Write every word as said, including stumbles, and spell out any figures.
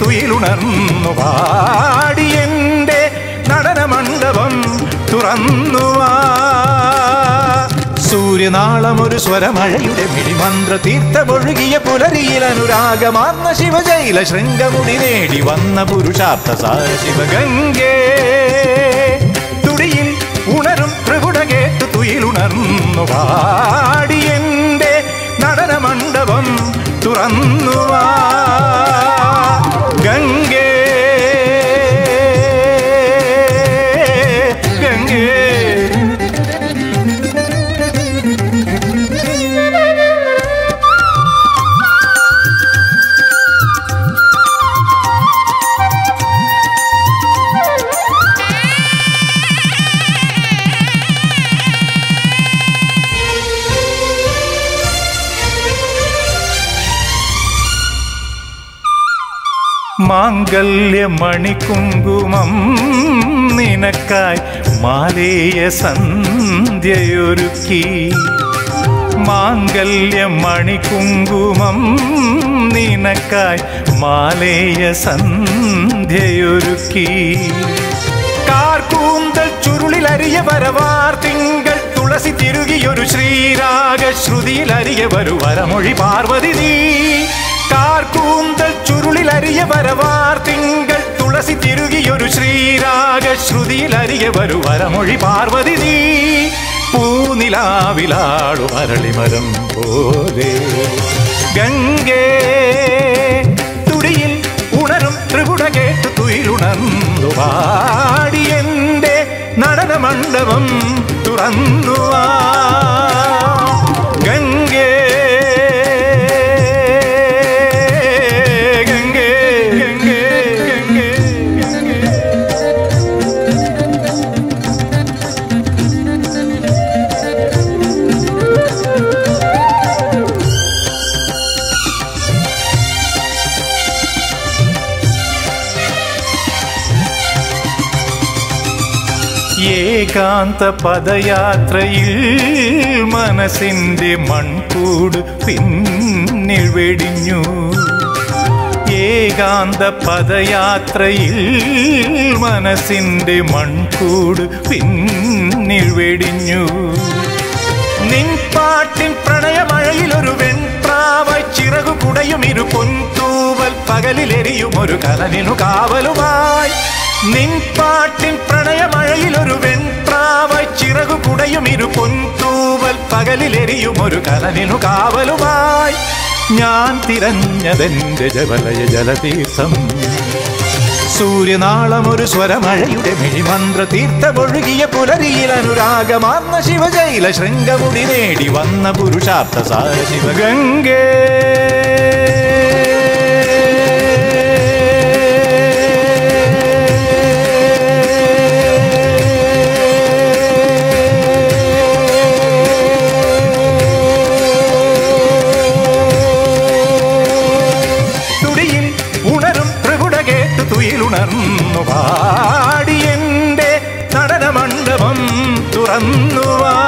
തുയിലുണർന്നു പാടി എൻ്റെ നടനമണ്ഡപം തുറന്നുവാ. സൂര്യനാളമൊരു സ്വരമഴയുടെ മിഴിമന്ത്ര തീർത്ഥമൊഴുകിയ പുലരിയിൽ അനുരാഗമാർന്ന ശിവജൈല ശൃംഗമുടി നേടി വന്ന പുരുഷാർത്ഥ സാര ശിവഗംഗേ. തുടിയിൽ ഉണരും ത്രിപുട കേട്ടു തുയിലുണർന്നു പാടി എൻ്റെ നടനമണ്ഡപം തുറന്നുവാ. ഗംഗേ ഗംഗേ മാംഗല്യമണികുങ്കുമം നിനക്കായി മാലേയ സന്ധ്യയൊരുക്കി. മാംഗല്യമണികുങ്കുമം നിനക്കായി മാലേയ സന്ധ്യയൊരുക്കി. കാർക്കൂന്തൽ ചുരുളിലരിയ വരവാർ തിങ്കൾ തുളസി തിരുകിയൊരു ശ്രീരാഗ ശ്രുതിയിലരിയ വരു വരമൊഴി പാർവതി നീ. കാർക്കൂന്തൽ ചുരുളിലരിയ വരവാർ തിങ്കൾ തുളസി തിരുകിയൊരു ശ്രീരാഗ ശ്രുതിയിലരിയ വരു വരമൊഴി പാർവതി നീ. പൂനിലാവിലാളു അരളിമരം പോലെ ഗംഗേ. തുടിയിൽ ഉണരും ത്രിപുട കേട്ടു തുയിലുണർന്നു പാടി എൻ്റെ നടനമണ്ഡപം തുറന്നുവാ. ഗംഗേ ഏകാന്ത പദയാത്രയിൽ മനസ്സിൻ്റെ മൺകൂട് പിന്നിൽ വെടിഞ്ഞു. ഏകാന്ത പദയാത്രയിൽ മനസ്സിൻ്റെ മൺകൂട് പിന്നിൽ വെടിഞ്ഞു. നിൻ പാട്ടിൻ പ്രണയമഴയിലൊരു വെൺപ്രാവായി ചിറകു കുടയും ഇരു പൊൻതൂവൽ പകലിലെരിയും ഒരു കനലിനു കാവലുമായി. നിൻ പാട്ടിൻ പ്രണയമഴയിലൊരു വെൺപ്രാവായി ചിറകു കുടയും ഇരു പൊൻതൂവൽ പകലിലെരിയും ഒരു കനലിനു കാവലുമായി. ഞാൻ തിരഞ്ഞതെന്റെ ജവലയ ജലതീർത്ഥം. സൂര്യനാളമൊരു സ്വരമഴയുടെ മിഴിമന്ത്ര തീർത്ഥമൊഴുകിയ പുലരിയിൽ അനുരാഗമാർന്ന ശിവജൈല ശൃംഗമുടി നേടി വന്ന പുരുഷാർത്ഥ സാര ശിവഗംഗേ. തുയിലുണർന്നു പാടി എൻ്റെ നടനമണ്ഡപം തുറന്നുവാ.